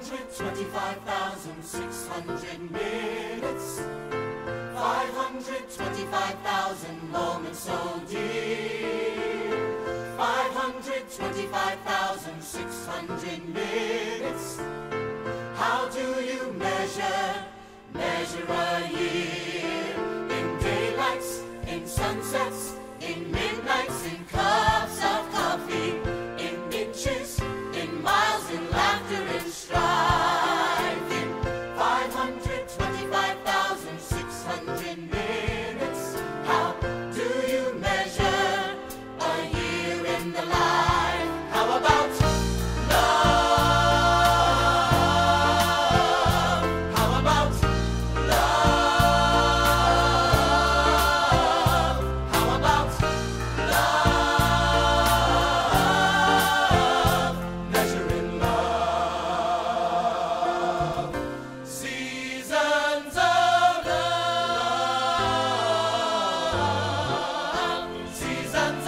525,600 minutes, 525,000 moments so dear, 525,600 minutes. How do you measure a year? In daylights, in sunsets, in midnights, in cups of coffee, in inches, in miles, in laughter, in strife, in 525,600 minutes. How do you measure a year in the life? How about love? How about love? How about love? Measuring love. Seasons of love. Seasons of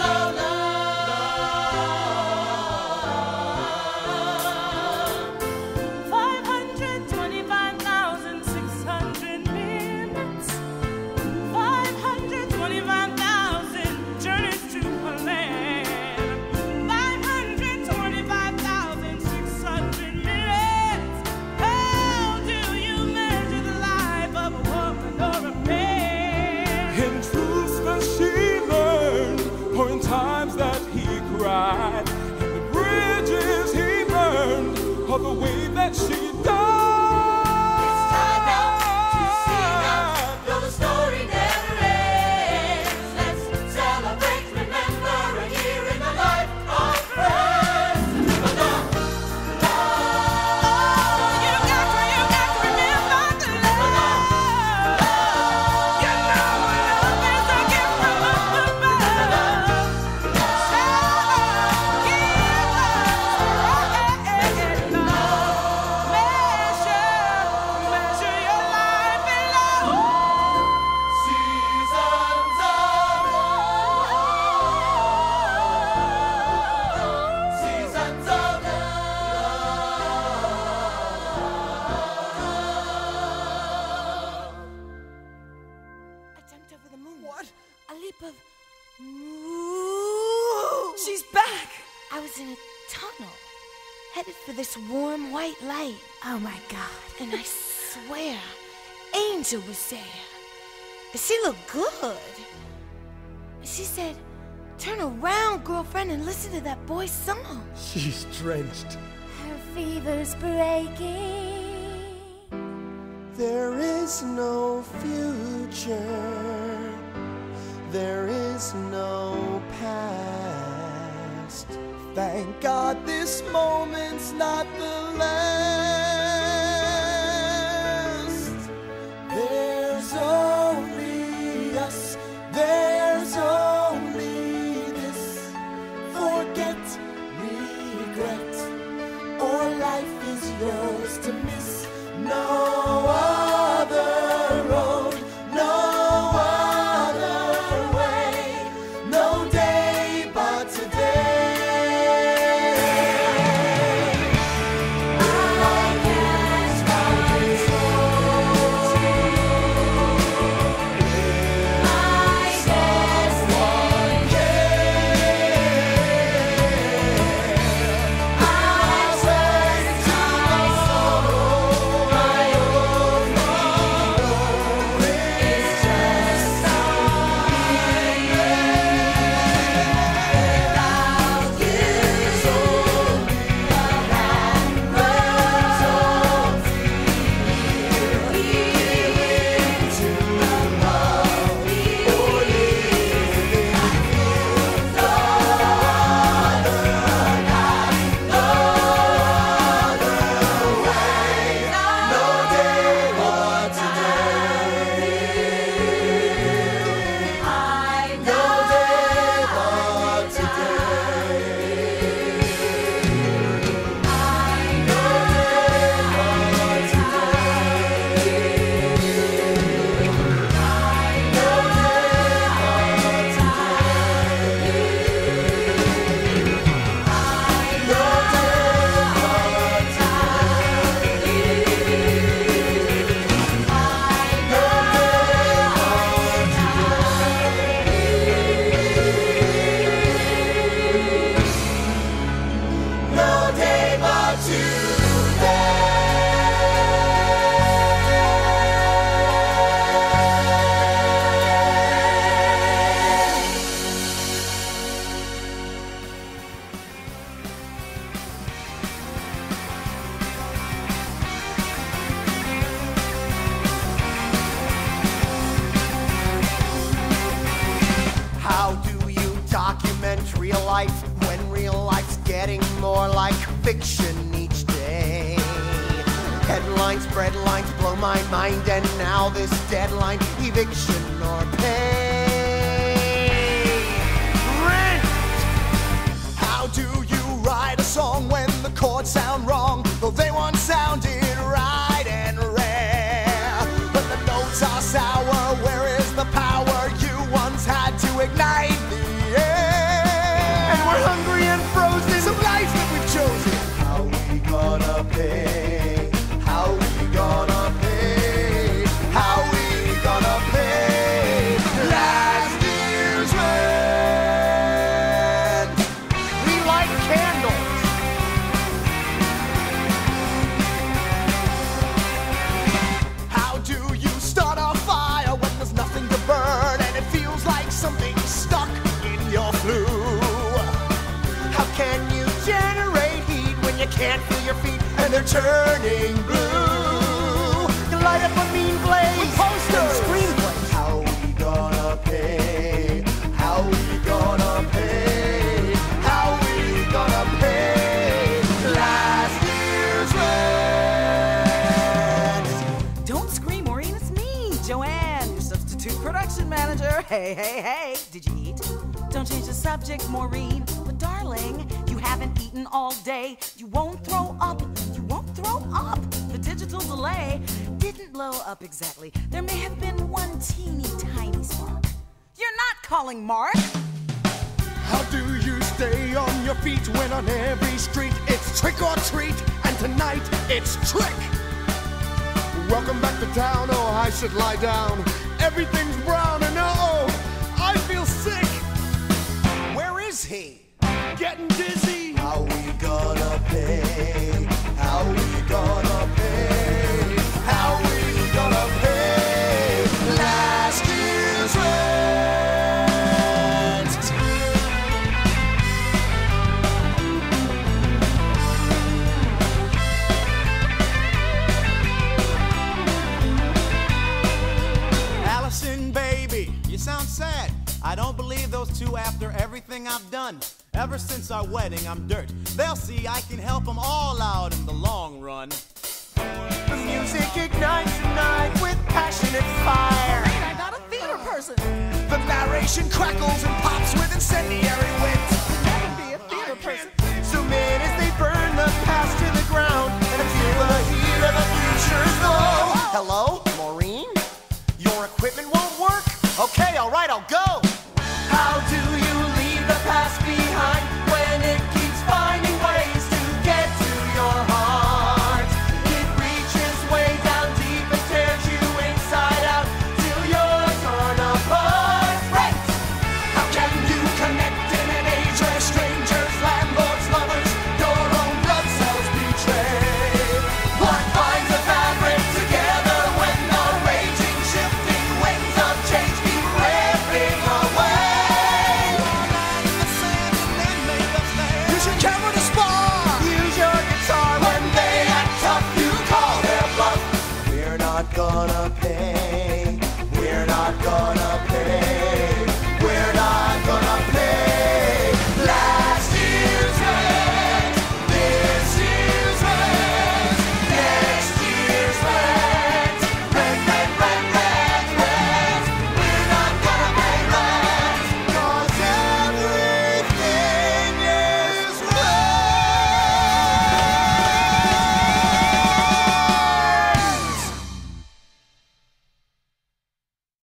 love. 525,600 minutes, 525,000 journeys to a land, 525,600 minutes. How do you measure the life of a woman or a man? In truths that she learned, or in times that he cried, in the bridges he burned, or the way that she died. It's time now to sing out, though the story never ends. Let's celebrate, remember a year in the life of friends. But love, You got to remember the love. You know love is a gift from up above. Measure your life in love. seasons of love. Seasons of love. I jumped over the moon. What? A leap of moo. She's back! I was in a tunnel, headed for this warm white light. Oh my God. And I swear, Angel was there. She looked good. She said, "Turn around, girlfriend, and listen to that boy's song." She's drenched. Her fever's breaking. There is no future. There is no past. Thank God this moment's not the last. There's only us. There's only this. Forget regret, or life is yours to miss. No other road, no other way, no day but today. I becomes real life when real life's getting more like fiction each day. Headlines, breadlines blow my mind, and now this deadline, eviction or pay. Rent! How do you write a song when the chords sound wrong, though they once sounded right and rare? But the notes are sour, where is the power you once had to ignite the air? And we're hungry and frozen, some life that we've chosen. How we gonna pay? How we gonna pay? How we gonna pay last year's rent? We light candles. How do you start a fire when there's nothing to burn and it feels like something's stuck in your flue? How can you generate heat when you can't feel your feet and they're turning blue? You light up a mean blaze with posters and screenplays. How we gonna pay? How we gonna pay? How we gonna pay last year's rent? Don't scream, Maureen, it's me, Joanne, your substitute production manager. Hey, hey, hey, did you eat? Don't change the subject, Maureen. But darling, you haven't eaten all day. You won't throw up, you won't throw up. The digital delay didn't blow up exactly. There may have been one teeny tiny spark. You're not calling Mark. How do you stay on your feet when on every street it's trick or treat, and tonight it's trick? Welcome back to town, oh I should lie down. Everything's brown and oh, I feel sick. Where is he? Getting dizzy. How we gonna pay? How we gonna pay? How we gonna pay last year's rent? Allison, baby, you sound sad. I don't believe those two after everything I've done. Ever since our wedding, I'm dirt. They'll see I can help them all out in the long run. The music ignites the night with passionate fire. I'm not a theater person. The narration crackles and pops with incendiary wit. Never be a theater person. Zoom in as they burn the past to the ground and feel the heat of the future's glow. Hello, Maureen? Your equipment won't work? Okay, all right, I'll go. How do you leave the past behind when it keeps finding ways to get to your heart? It reaches way down deep and tears you inside out till you're torn apart. Right! How can you connect in an age where strangers, landlords, lovers, your own blood cells betray? What binds the fabric together when the raging, shifting winds of change keep ripping away? Use your camera to spar. Use your guitar when they act tough. You call their bluff. We're not gonna pay. We're not gonna